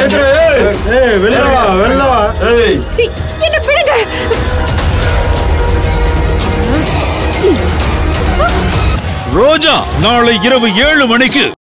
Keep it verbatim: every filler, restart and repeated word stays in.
ஏய் வெளிய வா வெளிய வா ஏய் என்ன பிடுங்க ரோஜா நாளை இரவு ஏழு மணிக்கு